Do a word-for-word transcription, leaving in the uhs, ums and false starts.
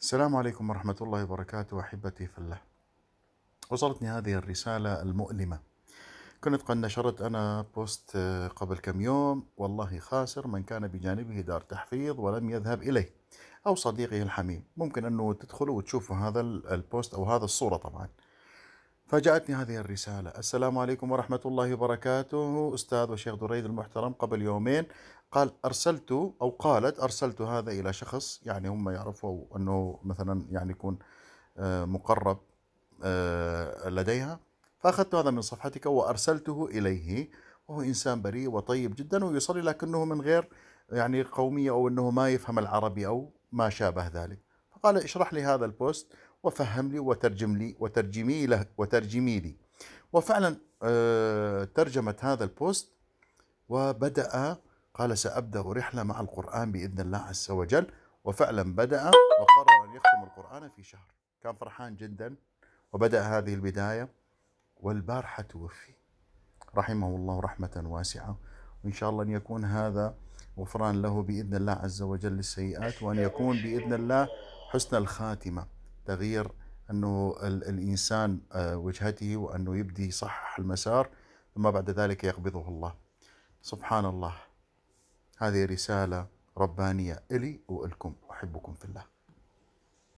السلام عليكم ورحمة الله وبركاته أحبتي في الله. وصلتني هذه الرسالة المؤلمة. كنت قد نشرت أنا بوست آه، قبل كم يوم: والله خاسر من كان بجانبه دار تحفيظ ولم يذهب إليه، أو صديقه الحميم. ممكن أنه تدخلوا وتشوفوا هذا ال- البوست أو هذا الصورة طبعا. فجاءتني هذه الرسالة: السلام عليكم ورحمة الله وبركاته أستاذ وشيخ دريد المحترم، قبل يومين قال أرسلت أو قالت أرسلت هذا إلى شخص، يعني هم يعرفوا أنه مثلا يعني يكون آه، مقرب آه، لديها، فأخذت هذا من صفحتك وأرسلته إليه، وهو إنسان بريء وطيب جدا ويصلي، لكنه من غير يعني قومية، أو أنه ما يفهم العربي أو ما شابه ذلك. فقال: اشرح لي هذا البوست وفهم لي وترجم لي وترجمي له وترجمي لي. وفعلا آه، ترجمت هذا البوست وبدأ. قال: سأبدأ رحلة مع القرآن بإذن الله عز وجل. وفعلا بدأ وقرر أن يختم القرآن في شهر. كان فرحان جدا وبدأ هذه البداية، والبارحة توفي رحمه الله رحمة واسعة. وإن شاء الله أن يكون هذا غفران له بإذن الله عز وجل للسيئات، وأن يكون بإذن الله حسن الخاتمة، تغيير أنه الإنسان آه، وجهته، وأنه يبدي صح المسار، ثم بعد ذلك يقبضه الله. سبحان الله. هذه رسالة ربانية إلي وإلكم، أحبكم في الله.